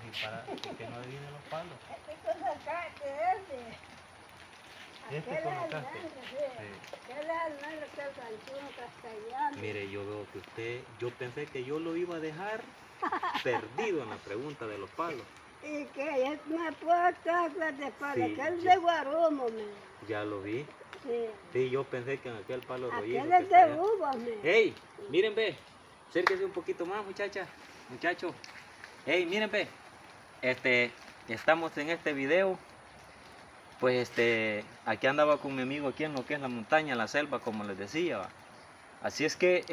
y para que no adivinen los palos. Este con sacaste ese. Este colocaste. ¿Qué le almendra que el canchuno castellano? Mire, yo veo que usted, yo pensé que yo lo iba a dejar perdido en la pregunta de los palos. ¿Y qué? Yo me puedo estar de palo, Sí, que es ya. de Guarumo, me. Ya lo vi. Sí. Sí, yo pensé que en aquel palo rollizo Aquel que es está de allá. uvas, me. ¡Ey! Miren, ve. Acérquense un poquito más, muchacha. Muchacho. ¡Ey! Miren, ve. Estamos en este video. Pues aquí andaba con mi amigo aquí en lo que es la montaña, la selva, como les decía. ¿Va? Así es que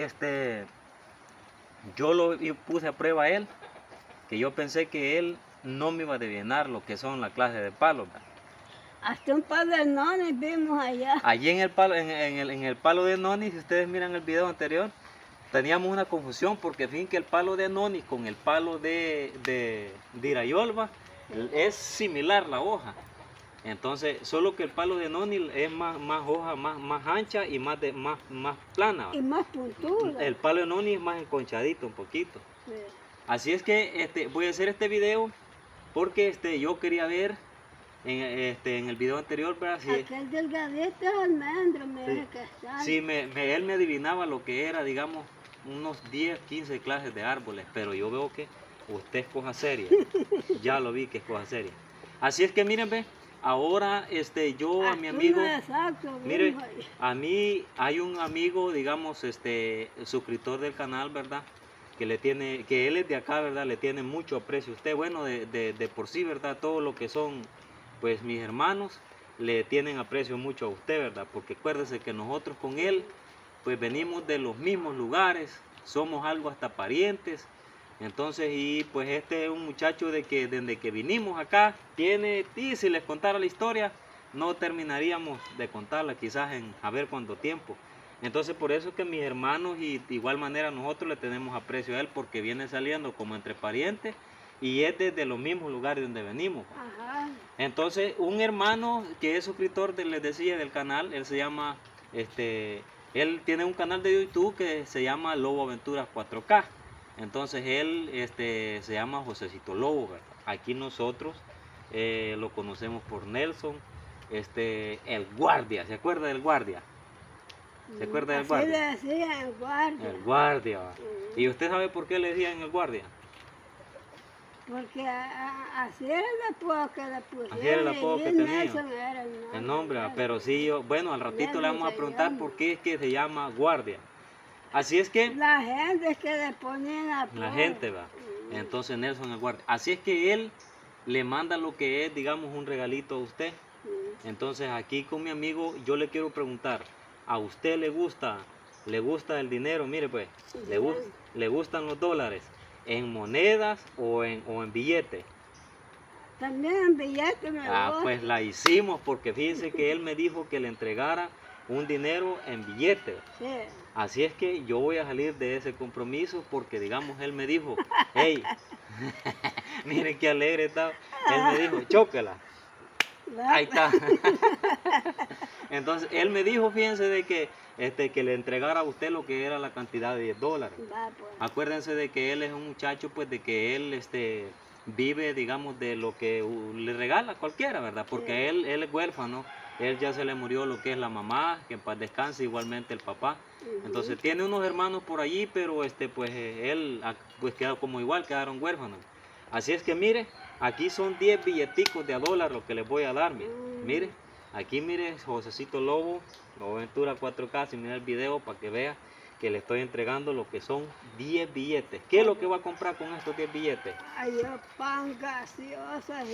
yo lo puse a prueba a él, que yo pensé que él no me iba a adivinar lo que son la clase de palos. ¿Va? Hasta un par de nones vimos allá. Allí en el palo, en el palo de noni, si ustedes miran el video anterior, teníamos una confusión porque fin que el palo de noni con el palo de irayolba es similar la hoja. Entonces, solo que el palo de noni es más hoja, más ancha y más plana. Y más puntuda. El palo de noni es más enconchadito un poquito. Sí. Así es que voy a hacer este video porque yo quería ver en el video anterior, ¿verdad? Si, Aquel delgadito es almendro, me sí, dice que está. sí, él me adivinaba lo que era, digamos, unos 10, 15 clases de árboles, pero yo veo que usted es cosa seria. Ya lo vi que es cosa seria. Así es que miren, ve, ahora yo a mi amigo, Exacto, mire, vimos ahí. a mí hay un amigo, digamos, suscriptor del canal, ¿verdad? Que él es de acá, ¿verdad? Le tiene mucho aprecio a usted. Bueno, de por sí, ¿verdad? Todo lo que son, pues, mis hermanos, le tienen aprecio mucho a usted, ¿verdad? Porque acuérdese que nosotros con él, pues, venimos de los mismos lugares, somos algo hasta parientes. Entonces, y pues este es un muchacho desde que vinimos acá, y si les contara la historia, no terminaríamos de contarla, quizás en a ver cuánto tiempo. Entonces, por eso es que mis hermanos y de igual manera nosotros le tenemos aprecio a él, porque viene saliendo como entre parientes y es desde los mismos lugares donde venimos. Ajá. Entonces, un hermano que es suscriptor, les decía, del canal, él se llama, él tiene un canal de YouTube que se llama Lobo Aventuras 4K. Entonces él se llama Josecito Lobo, ¿verdad? Aquí nosotros lo conocemos por Nelson, el guardia, ¿se acuerda del guardia? ¿Se acuerda del guardia? Así le decían el guardia. El guardia. ¿Y usted sabe por qué le decían el guardia? Porque así era el apodo que le pusieron. Así era el apodo que tenía. Nelson era El nombre, pero sí, bueno, al ratito le vamos a preguntar por qué es que se llama guardia. Así es que la gente que le ponían apodo. la gente va. Entonces Nelson el guardia. Así es que él le manda lo que es, digamos, un regalito a usted. Entonces aquí con mi amigo yo le quiero preguntar, ¿a usted le gusta el dinero? Mire pues, le gustan los dólares, ¿en monedas o en billetes? También en billetes me gusta. Pues la hicimos porque fíjense que él me dijo que le entregara un dinero en billetes. Sí. Así es que yo voy a salir de ese compromiso porque, digamos, él me dijo, hey, miren qué alegre está. Él me dijo, chóquela. Ahí está. Entonces, él me dijo, fíjense, de que le entregara a usted lo que era la cantidad de $10. Pues. Acuérdense de que él es un muchacho, pues, de que él vive, digamos, de lo que le regala cualquiera, ¿verdad? Porque él es huérfano. Él ya se le murió lo que es la mamá, que en paz descanse, igualmente el papá. Entonces tiene unos hermanos por allí, pero pues él pues quedó como igual, quedaron huérfanos. Así es que mire, aquí son 10 billeticos de $1 lo que les voy a dar, mire. Aquí mire, Josecito Lobo, Lobo Aventura 4K, si mira el video para que vea que le estoy entregando lo que son 10 billetes. ¿Qué es lo que va a comprar con estos 10 billetes? Ay, yo pan gaseosa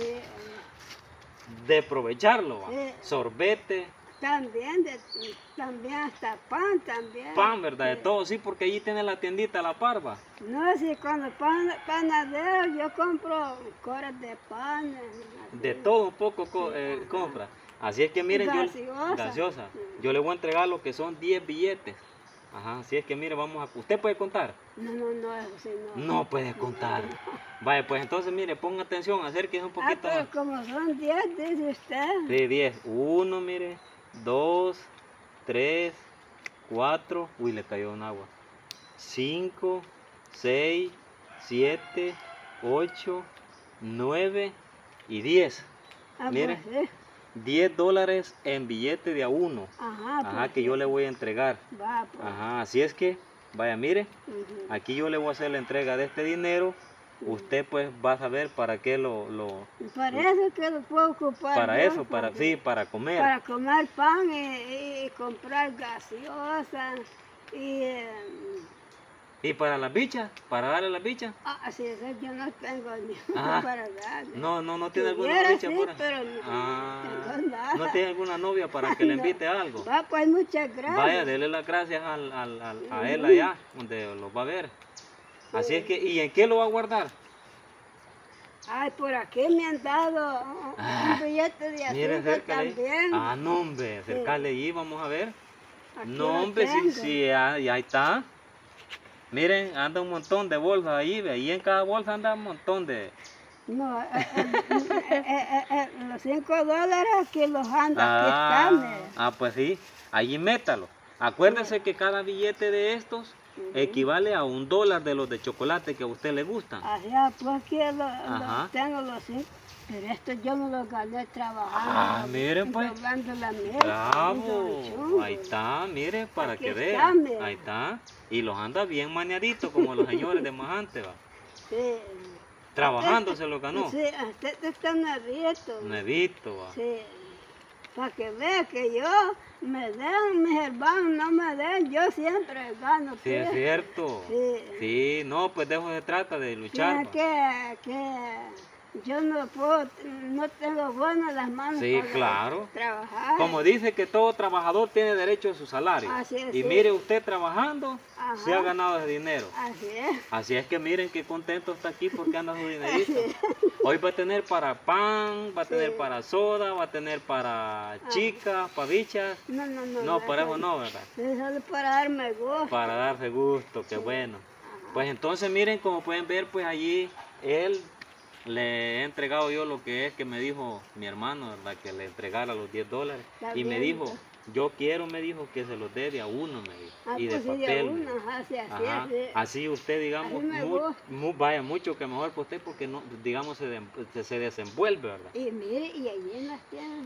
De aprovecharlo, sí. Sorbete. También hasta pan también. Pan, ¿verdad? Sí. De todo, sí, porque allí tiene la tiendita La Parva. No, si cuando panadero yo compro coras de pan. De todo un poco compra. Así es que miren, gaseosa. Yo le voy a entregar lo que son 10 billetes. Ajá, así es que mire, ¿usted puede contar? No, eso sí no. No puede contar. Vaya, pues entonces mire, ponga atención, acérquese un poquito. Pero como son 10, dice usted. Sí, 10. 1, mire, 2, 3, 4. Uy, le cayó un agua. 5, 6, 7, 8, 9 y 10. Ah, Mire, pues, sí. $10 en billete de a uno. Ajá, Ajá, pues, que yo le voy a entregar. va, pues. Ajá, así es que, vaya, mire, Ujú. aquí yo le voy a hacer la entrega de este dinero. Usted pues va a saber para qué Para eso que lo puedo ocupar para yo, eso, para porque- sí, para comer. para comer pan y comprar gaseosa y Y para las bichas, para darle las bichas. así es, yo no tengo ni Ah, para darle. no tiene alguna Tuviera, bicha sí, por ahí. pero no tengo nada. No tiene alguna novia para que le No. invite algo. Va, pues muchas gracias. Vaya, dele las gracias a él allá, donde lo va a ver. Así es que, ¿y en qué lo va a guardar? Ay, por aquí me han dado un billete de Miren, azúcar acércale ahí. también. Ah, no, hombre, acercarle ahí, vamos a ver. Aquí No, lo hombre, tengo. sí, ahí está. Miren, anda un montón de bolsas ahí, ve, ahí en cada bolsa anda un montón de... No, los $5 que los anda, aquí están. Pues sí, allí métalo. Acuérdese que cada billete de estos equivale a $1 de los de chocolate que a usted le gustan. Allá, pues que Ajá. tengo los 5. Pero esto yo no los gané trabajando. Miren pues. Doblando la mesa. Bravo, ahí está, mire, para Aquí que está, vean. mire. Ahí está. Y los anda bien mañaditos como los señores de más antes, va. Sí. Trabajando se los ganó. Sí, hasta está nuevito. Nuevito, va. Sí. Para que vea que yo me den, mis hermanos no me den, yo siempre gano. Sí, es pues. cierto. Sí. Sí, no, pues de eso se trata, de luchar. Fíjate que yo no puedo, no tengo buenas las manos Sí, para claro. trabajar. Como dice que todo trabajador tiene derecho a su salario. Así es, Y sí. mire usted trabajando, Ajá. se ha ganado ese dinero. Así es. Así es que miren qué contento está aquí porque anda su dinerito. Hoy va a tener para pan, va a tener para soda, va a tener para chicas, para bichas. No, no, no. No, para eso no, ¿verdad? Es solo para darme gusto. Para darse gusto, qué bueno. Pues entonces miren, como pueden ver, pues allí él le he entregado yo lo que es que me dijo mi hermano, ¿verdad? Que le entregara los $10. Está Y me bien, dijo, yo quiero, me dijo, que se los dé de a uno, me dijo. Y de pues sí, papel. de me una, dijo. así, Ajá. así. Así usted, digamos, Así me gusta. vaya mucho que mejor para usted porque no, digamos, se desenvuelve, ¿verdad? Y mire, y allí en las tiendas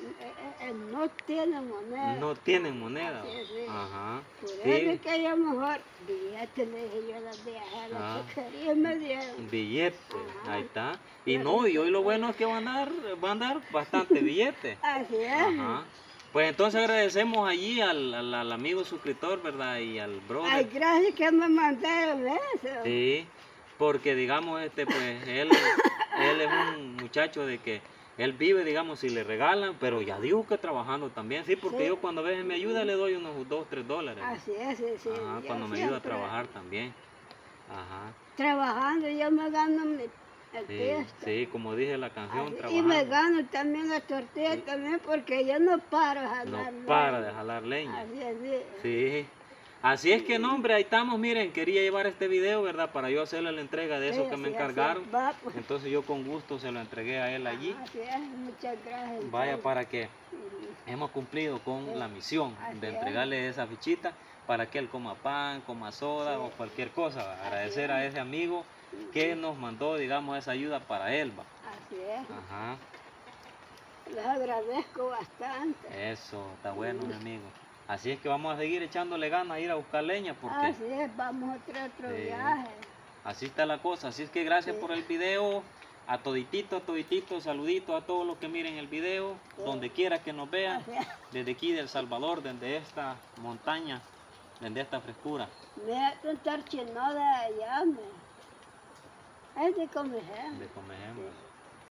no tienen moneda. No tienen moneda. Así es, sí. Ajá. Por eso Sí, es que yo mejor billetes le dije yo a las viejas, Ah. lo que quería me dieron. billete, Ajá. ahí está. Y no, y hoy lo bueno es que van a dar bastante billete. Así es. Ajá. Pues entonces agradecemos allí al amigo suscriptor, ¿verdad? Y al brother. Ay, gracias que me mandaron eso. Sí, porque digamos, pues él es un muchacho de que él vive, digamos, si le regalan, pero ya digo que trabajando también, sí, porque Sí. yo cuando a veces me ayuda le doy unos $2, $3. Así es, sí, sí. Ajá, yo cuando me ayuda a siempre trabajar también. Ajá. Trabajando yo me gano el Sí, pisto. sí, como dije la canción, Así, y trabajando. me gano también la tortilla también porque yo no paro de jalar. No para de jalar leña. Así es, sí. Sí. Así es que no, hombre, ahí estamos, miren, quería llevar este video, ¿verdad? Para yo hacerle la entrega de eso Sí, que me así, encargaron. así. Va, pues. Entonces yo con gusto se lo entregué a él allí. Así es, muchas gracias. Vaya, entonces. para que Ujú. hemos cumplido con Sí. la misión Así de es. entregarle esa fichita para que él coma pan, coma soda Sí. o cualquier cosa. ¿Va? Agradecer a ese amigo que nos mandó, digamos, esa ayuda para él. ¿Va? Así es. Ajá. Les agradezco bastante. Eso, está bueno, mi amigo. Así es que vamos a seguir echándole ganas a ir a buscar leña porque Así es, vamos a otro Sí. viaje. así está la cosa. Así es que gracias Sí. por el video. A toditito, saludito a todos los que miren el video, Sí. donde quiera que nos vean, Así es. desde aquí de El Salvador, desde esta montaña, desde esta frescura. Mira, un tarchino de allá, es de comer. De Comején.